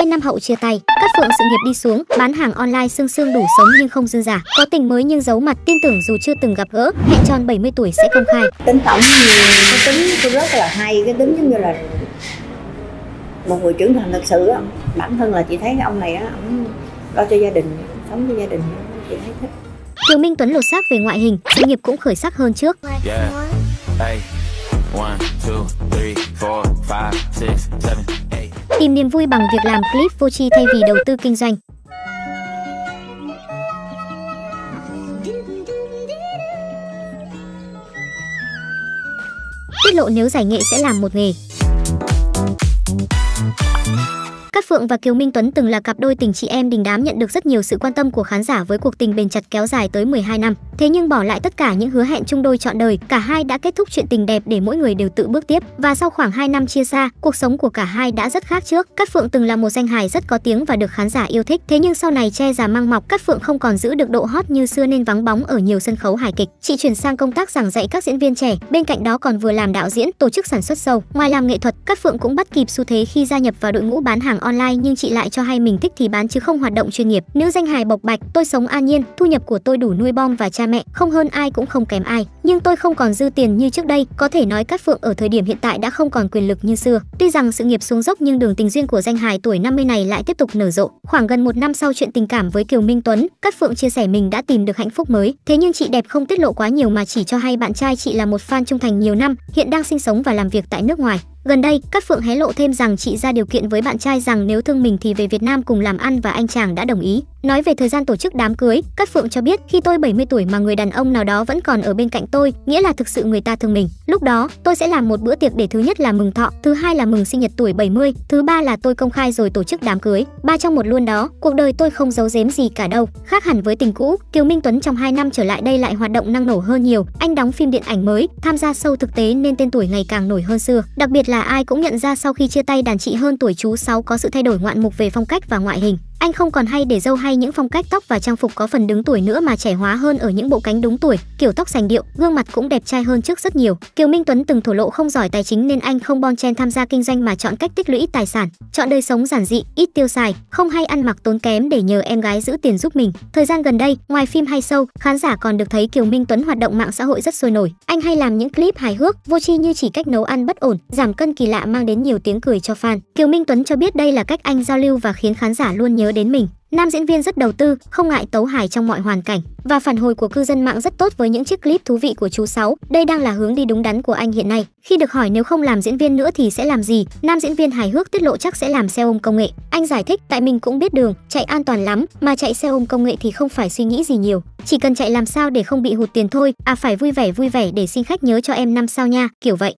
2 năm hậu chia tay, Cát Phượng sự nghiệp đi xuống, bán hàng online sương sương đủ sống nhưng không dư giả, có tình mới nhưng giấu mặt, tin tưởng dù chưa từng gặp gỡ, hẹn tròn 70 tuổi sẽ công khai. Tính tổng cái tính tôi rất là hay, cái tính giống như là một người trưởng thành thật sự á. Bản thân là chị thấy cái ông này á, ông lo cho gia đình, sống cho gia đình, chị thấy thích. Kiều Minh Tuấn lột xác về ngoại hình, sự nghiệp cũng khởi sắc hơn trước. Tìm niềm vui bằng việc làm clip vô tri thay vì đầu tư kinh doanh. Tiết lộ nếu giải nghệ sẽ làm một nghề. Cát Phượng và Kiều Minh Tuấn từng là cặp đôi tình chị em đình đám, nhận được rất nhiều sự quan tâm của khán giả với cuộc tình bền chặt kéo dài tới 12 năm. Thế nhưng bỏ lại tất cả những hứa hẹn chung đôi trọn đời, cả hai đã kết thúc chuyện tình đẹp để mỗi người đều tự bước tiếp. Và sau khoảng 2 năm chia xa, cuộc sống của cả hai đã rất khác trước. Cát Phượng từng là một danh hài rất có tiếng và được khán giả yêu thích. Thế nhưng sau này che già mang mọc, Cát Phượng không còn giữ được độ hot như xưa nên vắng bóng ở nhiều sân khấu hài kịch. Chị chuyển sang công tác giảng dạy các diễn viên trẻ, bên cạnh đó còn vừa làm đạo diễn, tổ chức sản xuất show. Ngoài làm nghệ thuật, Cát Phượng cũng bắt kịp xu thế khi gia nhập vào đội ngũ bán hàng online, nhưng chị lại cho hay mình thích thì bán chứ không hoạt động chuyên nghiệp. Nữ danh hài bộc bạch, tôi sống an nhiên, thu nhập của tôi đủ nuôi bom và cha mẹ, không hơn ai cũng không kém ai, nhưng tôi không còn dư tiền như trước đây. Có thể nói Cát Phượng ở thời điểm hiện tại đã không còn quyền lực như xưa. Tuy rằng sự nghiệp xuống dốc nhưng đường tình duyên của danh hài tuổi 50 này lại tiếp tục nở rộ. Khoảng gần 1 năm sau chuyện tình cảm với Kiều Minh Tuấn, Cát Phượng chia sẻ mình đã tìm được hạnh phúc mới. Thế nhưng chị đẹp không tiết lộ quá nhiều mà chỉ cho hay bạn trai chị là một fan trung thành nhiều năm, hiện đang sinh sống và làm việc tại nước ngoài. Gần đây, Cát Phượng hé lộ thêm rằng chị ra điều kiện với bạn trai rằng nếu thương mình thì về Việt Nam cùng làm ăn và anh chàng đã đồng ý. Nói về thời gian tổ chức đám cưới, Cát Phượng cho biết khi tôi 70 tuổi mà người đàn ông nào đó vẫn còn ở bên cạnh tôi, nghĩa là thực sự người ta thương mình. Lúc đó, tôi sẽ làm một bữa tiệc để thứ nhất là mừng thọ, thứ hai là mừng sinh nhật tuổi 70, thứ ba là tôi công khai rồi tổ chức đám cưới. 3 trong 1 luôn đó, cuộc đời tôi không giấu giếm gì cả đâu. Khác hẳn với tình cũ, Kiều Minh Tuấn trong 2 năm trở lại đây lại hoạt động năng nổ hơn nhiều. Anh đóng phim điện ảnh mới, tham gia show thực tế nên tên tuổi ngày càng nổi hơn xưa. Đặc biệt là ai cũng nhận ra sau khi chia tay đàn chị hơn tuổi chú Sáu có sự thay đổi ngoạn mục về phong cách và ngoại hình. Anh không còn hay để râu hay những phong cách tóc và trang phục có phần đứng tuổi nữa mà trẻ hóa hơn ở những bộ cánh đúng tuổi, kiểu tóc sành điệu, gương mặt cũng đẹp trai hơn trước rất nhiều. Kiều Minh Tuấn từng thổ lộ không giỏi tài chính nên anh không bon chen tham gia kinh doanh mà chọn cách tích lũy tài sản, chọn đời sống giản dị, ít tiêu xài, không hay ăn mặc tốn kém để nhờ em gái giữ tiền giúp mình. Thời gian gần đây, ngoài phim hay show, khán giả còn được thấy Kiều Minh Tuấn hoạt động mạng xã hội rất sôi nổi. Anh hay làm những clip hài hước, vô tri như chỉ cách nấu ăn bất ổn, giảm cân kỳ lạ mang đến nhiều tiếng cười cho fan. Kiều Minh Tuấn cho biết đây là cách anh giao lưu và khiến khán giả luôn nhớ đến mình. Nam diễn viên rất đầu tư, không ngại tấu hài trong mọi hoàn cảnh. Và phản hồi của cư dân mạng rất tốt với những chiếc clip thú vị của chú Sáu. Đây đang là hướng đi đúng đắn của anh hiện nay. Khi được hỏi nếu không làm diễn viên nữa thì sẽ làm gì, nam diễn viên hài hước tiết lộ chắc sẽ làm xe ôm công nghệ. Anh giải thích, tại mình cũng biết đường, chạy an toàn lắm, mà chạy xe ôm công nghệ thì không phải suy nghĩ gì nhiều. Chỉ cần chạy làm sao để không bị hụt tiền thôi, phải vui vẻ để xin khách nhớ cho em 5 sao nha, kiểu vậy.